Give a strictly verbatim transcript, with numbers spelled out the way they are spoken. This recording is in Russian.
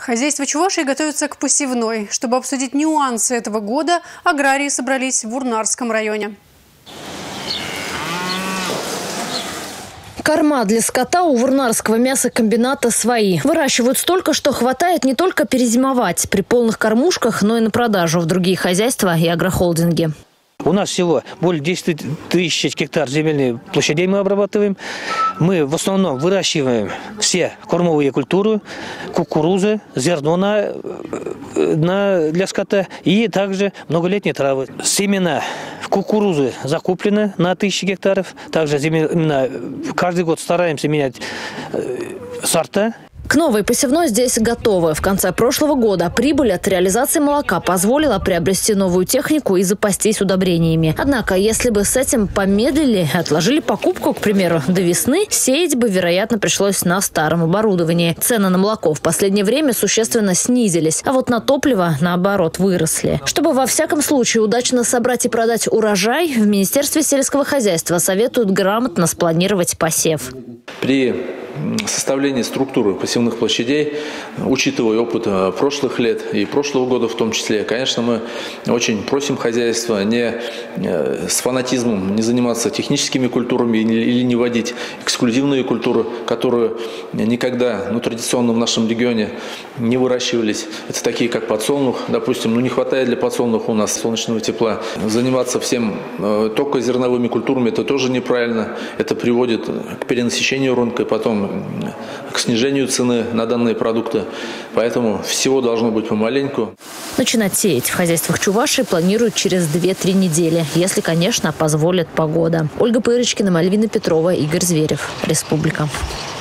Хозяйство Чувашии готовится к посевной. Чтобы обсудить нюансы этого года, аграрии собрались в Урнарском районе. Корма для скота у Урнарского мясокомбината свои. Выращивают столько, что хватает не только перезимовать при полных кормушках, но и на продажу в другие хозяйства и агрохолдинги. У нас всего более десяти тысяч гектар земельной площадей мы обрабатываем. Мы в основном выращиваем все кормовые культуры, кукурузы, зерно на, на, для скота и также многолетние травы. Семена кукурузы закуплены на тысячи гектаров. Также семена, каждый год стараемся менять сорта. К новой посевной здесь готовы. В конце прошлого года прибыль от реализации молока позволила приобрести новую технику и запастись удобрениями. Однако, если бы с этим помедлили, отложили покупку, к примеру, до весны, сеять бы, вероятно, пришлось на старом оборудовании. Цены на молоко в последнее время существенно снизились, а вот на топливо, наоборот, выросли. Чтобы во всяком случае удачно собрать и продать урожай, в Министерстве сельского хозяйства советуют грамотно спланировать посев. При составлении структуры посевных площадей, учитывая опыт прошлых лет и прошлого года в том числе, конечно, мы очень просим хозяйства не с фанатизмом не заниматься техническими культурами или не вводить эксклюзивные культуры, которые никогда, ну, традиционно в нашем регионе не выращивались. Это такие, как подсолнух, допустим, ну не хватает для подсолнуха у нас солнечного тепла. Заниматься всем только зерновыми культурами — это тоже неправильно. Это приводит к перенасыщению рынка и потом к снижению цены на данные продукты. Поэтому всего должно быть помаленьку. Начинать сеять в хозяйствах Чувашии планируют через две-три недели, если, конечно, позволит погода. Ольга Пырочкина, Мальвина Петрова, Игорь Зверев. Республика.